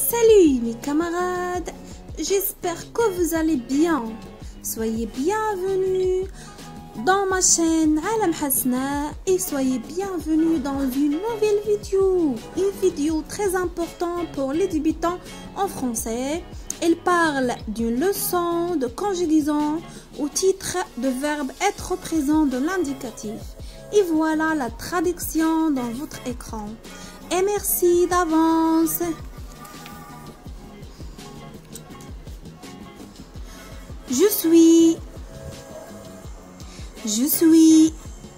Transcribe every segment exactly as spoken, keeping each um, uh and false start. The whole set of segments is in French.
Salut mes camarades, j'espère que vous allez bien. Soyez bienvenus dans ma chaîne Alam Hasna et soyez bienvenus dans une nouvelle vidéo. Une vidéo très importante pour les débutants en français. Elle parle d'une leçon de conjugaison au titre de verbe être présent de l'indicatif. Et voilà la traduction dans votre écran. Et merci d'avance. Je suis, je suis,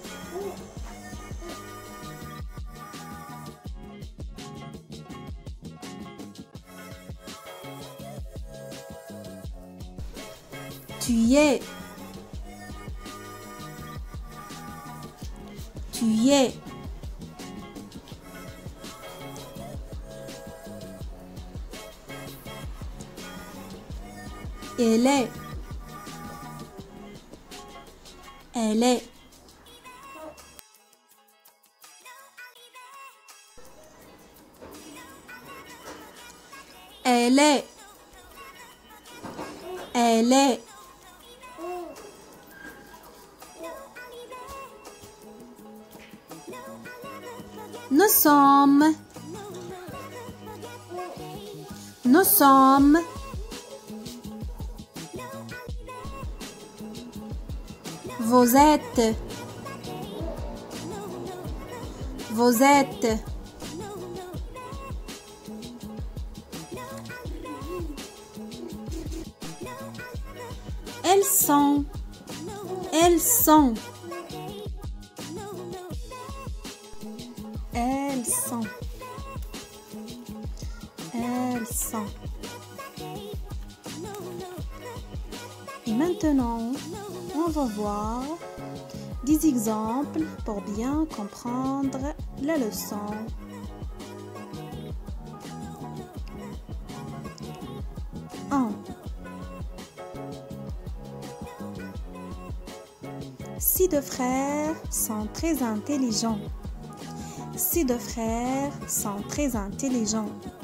tu y es, tu y es, elle est, elle est, elle est, elle est, nous sommes, nous sommes, vous êtes, vous êtes, elles sont, elles sont, elles sont, elles sont. Et maintenant, on va voir des exemples pour bien comprendre la leçon. un. Ces deux frères sont très intelligents. Ces deux frères sont très intelligents.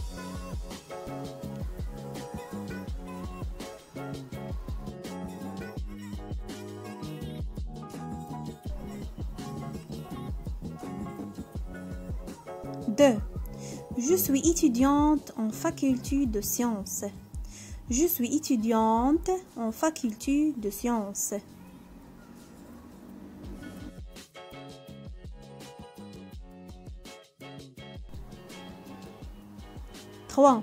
deux. Je suis étudiante en faculté de sciences. Je suis étudiante en faculté de sciences. trois.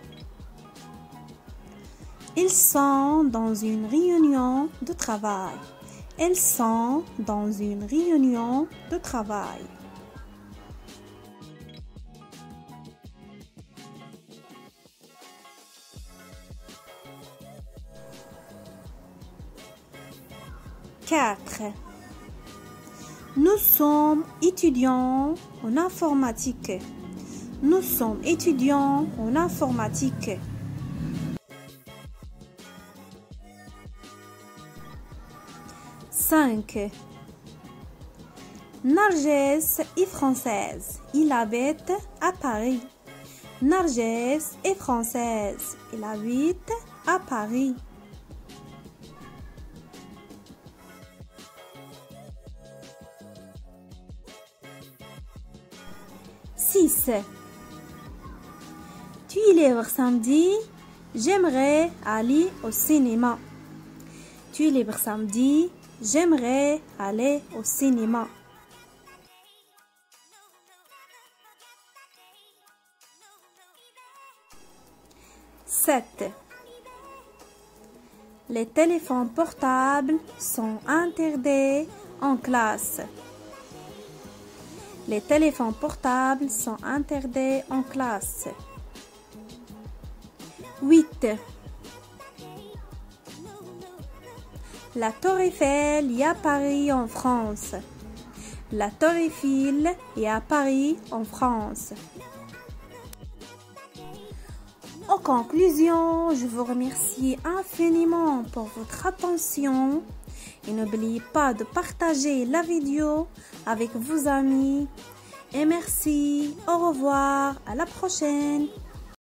Ils sont dans une réunion de travail. Ils sont dans une réunion de travail. quatre. Nous sommes étudiants en informatique. Nous sommes étudiants en informatique. cinq. Narges est française. Il habite à Paris. Narges est française. Il habite à Paris. six. Tu es libre samedi? J'aimerais aller au cinéma. Tu es libre samedi? J'aimerais aller au cinéma. sept. Les téléphones portables sont interdits en classe. Les téléphones portables sont interdits en classe. huit. La Tour Eiffel est à Paris en France. La Tour Eiffel est à Paris en France. En conclusion, je vous remercie infiniment pour votre attention et n'oubliez pas de partager la vidéo avec vos amis. Et merci, au revoir, à la prochaine.